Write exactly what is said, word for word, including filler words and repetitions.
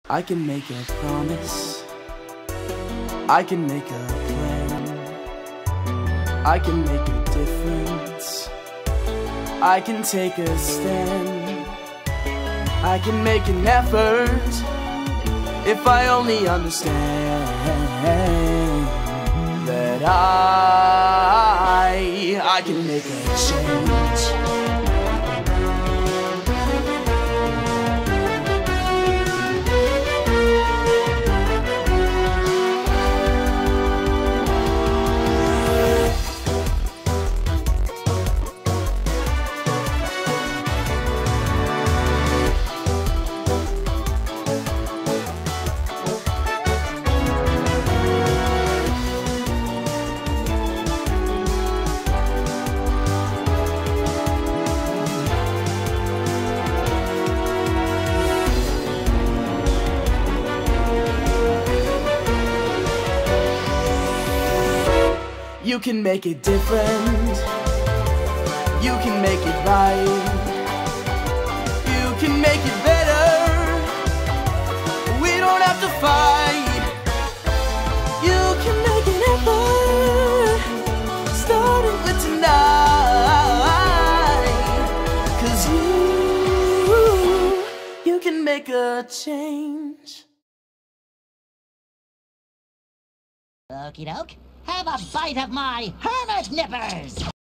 I can make a promise, I can make a plan, I can make a difference, I can take a stand, I can make an effort, if I only understand that I, I can make a change. You can make it different, you can make it right, you can make it better, we don't have to fight. You can make an effort, starting with tonight, 'cause you, you can make a change. Okie doke. Have a bite of my hermit nippers!